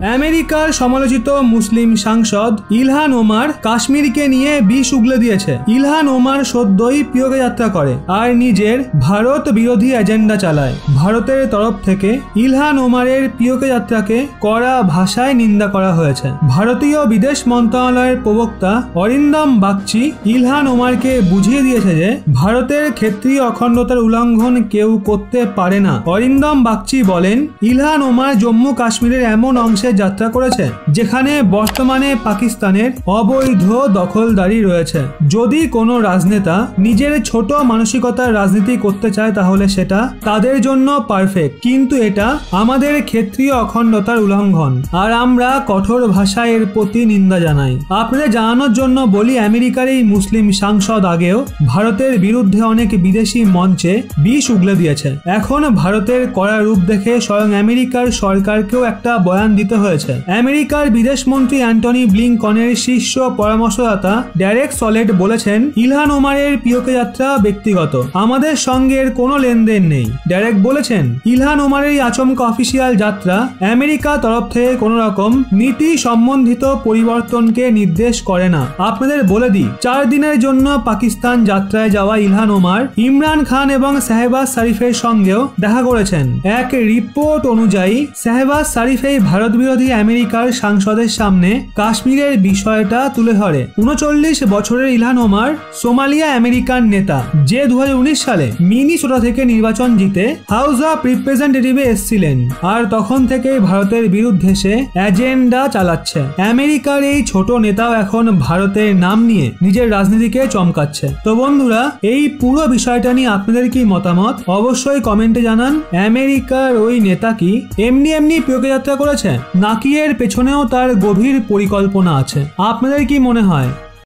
আমেরিকার সমালোচিত মুসলিম সাংসদ ইলহান ওমর কাশ্মীরকে নিয়ে বিষ উগলে দিয়েছে। ইলহান ওমর সদ্যই পিওকে যাত্রা করে আর নিজের ভারত বিরোধী এজেন্ডা চালায়। ভারতের তরফ থেকে ইলহান ওমরের পিওকে যাত্রাকে কড়া ভাষায় নিন্দা করা হয়েছে। ভারতীয় বিদেশ মন্ত্রণালয়ের প্রবক্তা অরিন্দম বাগচি ইলহান ওমরকে বুঝিয়ে দিয়েছে যে ভারতের ক্ষেত্রীয় অখণ্ডতার উল্লঙ্ঘন কেউ করতে পারে না। অরিন্দম বাগচি বলেন, ইলহান ওমর জম্মু কাশ্মীরের এমন অংশে যাত্রা করেছে যেখানে বর্তমানে পাকিস্তানের অবৈধ দখলদারি রয়েছে। যদি কোনো রাজনেতা নিজের ছোট মানসিকতার রাজনীতি করতে চায় তাহলে সেটা তাদের জন্য পারফেক্ট, কিন্তু এটা আমাদের ক্ষেত্রীয় অখণ্ডতার উল্লঙ্ঘন আর আমরা কঠোর ভাষায় এর প্রতি নিন্দা জানাই। আপনাদের জানানোর জন্য বলি, আমেরিকার এই মুসলিম সাংসদ আগেও ভারতের বিরুদ্ধে অনেক বিদেশি মঞ্চে বিষ উগলে দিয়েছে। এখন ভারতের কড়া রূপ দেখে স্বয়ং আমেরিকার সরকারকেও একটা বয়ান দিতে হয়েছে। আমেরিকার বিদেশমন্ত্রী অ্যান্টনি ব্লিংকনের শীর্ষ পরামর্শদাতা ডেরেক সলেট বলেছেন, ইলহান ওমরের পিওকে যাত্রা ব্যক্তিগত, আমাদের সঙ্গে এর কোনো লেনদেন নেই। ডেরেক বলেছেন, ইলহান ওমরের আচমকা অফিসিয়াল যাত্রা আমেরিকা তরফ থেকে কোনো রকম নীতি সম্বন্ধিত পরিবর্তনকে নির্দেশ করে না। আপনাদের বলে দিই, 4 দিনের জন্য পাকিস্তান যাত্রায় যাওয়া ইলহান ওমর ইমরান খান এবং শাহবাজ শরীফের সঙ্গেও দেখা করেছেন। এক রিপোর্ট অনুযায়ী শাহবাজ শরীফ এই ভারত বিরোধী আমেরিকার সাংসদের সামনে কাশ্মীরের বিষয়টা তুলে ধরে। 39 বছরের ইলহান ওমর সোমালিয়া আমেরিকান নেতা, যে 2019 সালে মিনিসোটা থেকে নির্বাচন জিতে হাউস অফ রিপ্রেজেন্টেটিভে এসেছিলেন আর তখন থেকে ভারতের বিরুদ্ধে সে এজেন্ডা চালাচ্ছে। আমেরিকার এই ছোট নেতাও এখন ভারতের নাম নিয়ে নিজের রাজনীতিকে চমকাচ্ছে। তো বন্ধুরা, এই পুরো বিষয়টা নিয়ে আপনাদের কি মতামত অবশ্যই কমেন্টে জানান। আমেরিকার ওই নেতা কি এমনি পিওকে যাত্রা করেছে নাকি এর পেছনেও তার গভীর পরিকল্পনা আছে? আপনাদের কি মনে হয়?